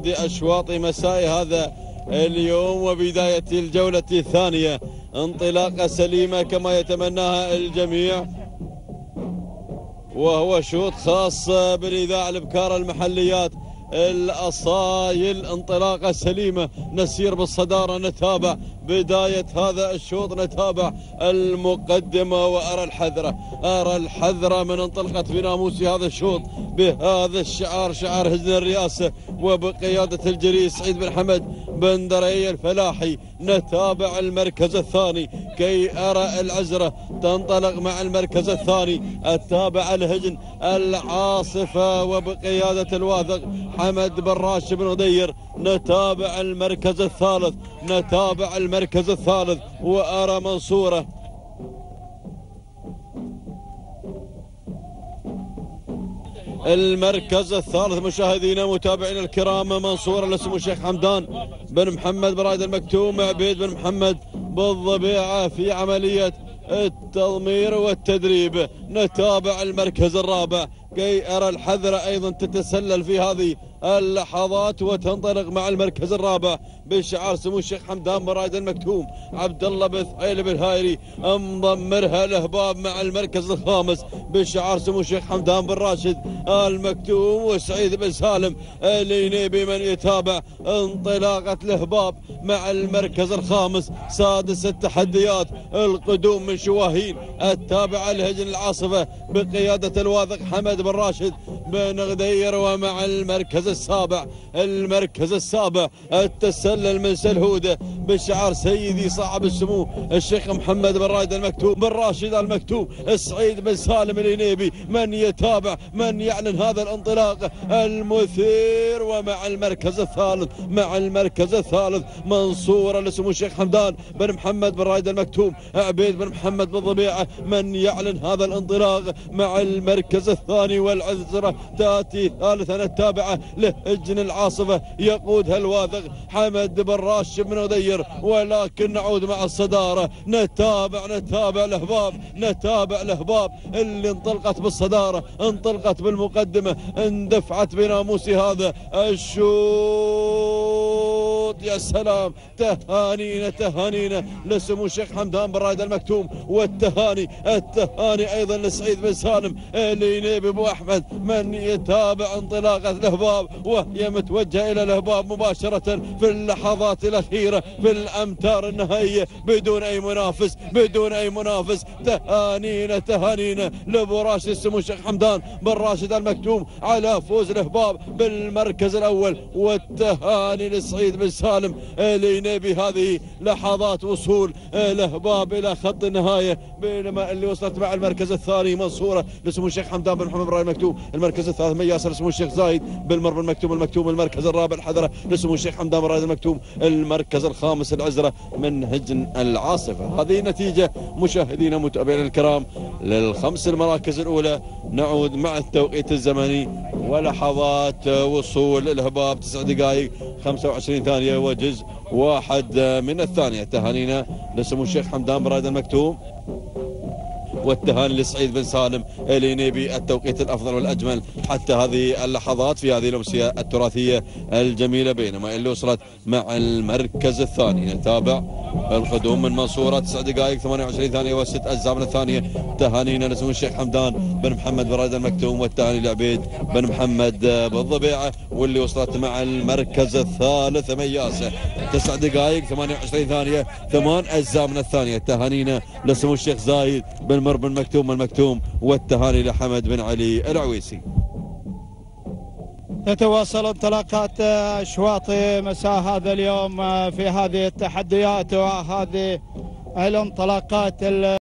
أشواط مساء هذا اليوم وبداية الجولة الثانية، انطلاقة سليمة كما يتمناها الجميع، وهو شوط خاص بالإذاعة الابكار المحليات الأصايل. انطلاقة سليمة، نسير بالصدارة، نتابع بداية هذا الشوط، نتابع المقدمة، وأرى الحذرة من انطلقت بناموس هذا الشوط بهذا الشعار، شعار هزن الرئاسة وبقيادة الجري سعيد بن حمد بن دري الفلاحي. نتابع المركز الثاني كي أرى العزرة تنطلق مع المركز الثاني، التابع الهجن العاصفة وبقيادة الواثق حمد بن راشد بن غدير. نتابع المركز الثالث وأرى منصورة المركز الثالث مشاهدينا متابعينا الكرام، منصورة لسمو الشيخ حمدان بن محمد بن رائد المكتوم، عبيد بن محمد بالضبيعة في عملية التضمير والتدريب. نتابع المركز الرابع كي أرى الحذرة أيضا تتسلل في هذه اللحظات وتنطلق مع المركز الرابع بشعار سمو الشيخ حمدان بن رائد المكتوم. عبد الله بن ثعيل بن هايري مضمرها الهباب مع المركز الخامس بشعار سمو الشيخ حمدان بن راشد المكتوم، وسعيد بن سالم الينيبي من يتابع انطلاقة الهباب مع المركز الخامس. سادس التحديات القدوم من شواهين، التابع الهجن العاصفة بقيادة الواثق حمد بن راشد بن غدير، ومع المركز السابع التسلل من سلهودة بشعار سيدي صاحب السمو الشيخ محمد بن رائد المكتوم بن راشد المكتوم. سعيد بن سالم الينيبي من يتابع، من يعلن هذا الانطلاق المثير. ومع المركز الثالث منصورة لسمو الشيخ حمدان بن محمد بن رائد المكتوم، عبيد بن محمد بالضبيعة من يعلن هذا الانطلاق مع المركز الثاني. والعذرة تاتي ثالثا التابعة لهجن العاصفة يقودها الواثق حمد بن راشد بن غدير. ولكن نعود مع الصدارة، نتابع الهباب اللي انطلقت بالصدارة، انطلقت بالمقدمة، اندفعت بناموس هذا الشوط. يا سلام، تهانينا لسمو الشيخ حمدان بن رائد المكتوم، والتهاني ايضا لسعيد بن سالم الينيبي ابو احمد من يتابع انطلاقة الهباب، وهي متوجهة الى الهباب مباشرة في اللحظات الاخيرة في الامتار النهائية بدون اي منافس. تهانينا لابو راشد سمو الشيخ حمدان بن راشد المكتوم على فوز الهباب بالمركز الاول، والتهاني لسعيد بن سالم الينيبي. هذه لحظات وصول الهباب الى خط النهاية، بينما اللي وصلت مع المركز الثاني منصورة لسمو الشيخ حمدان بن محمد بن رائد المكتوم، المركز الثالث مياسر لسمو الشيخ زايد بالمر بن المكتوم، المركز الرابع الحذرة لسمو الشيخ حمدان بن رائد المكتوم، المركز الخامس العزرة من هجن العاصفة. هذه نتيجة مشاهدينا متابعينا الكرام للخمس المراكز الأولى. نعود مع التوقيت الزمني ولحظات وصول الهباب 9 دقائق 25 ثانية وجزء واحد من الثانية. تهانينا لسمو الشيخ حمدان بن رائد المكتوم، والتهاني لسعيد بن سالم الينيبي، التوقيت الافضل والاجمل حتى هذه اللحظات في هذه الامسيه التراثيه الجميله. بينما اللي وصلت مع المركز الثاني نتابع القدوم من منصورة 9 دقائق 28 ثانيه و6 اجزاء من الثانيه. تهانينا لسمو الشيخ حمدان بن محمد بن رائد المكتوم، والتهاني لعبيد بن محمد بالضبيعه، واللي وصلت مع المركز الثالث مياسه 9 دقائق 28 ثانيه 8 اجزاء من الثانيه. تهانينا لسمو الشيخ زايد بن المكتوم، والتهاني لحمد بن علي العويسي. تتواصل انطلاقات اشواط مساء هذا اليوم في هذه التحديات وهذه الانطلاقات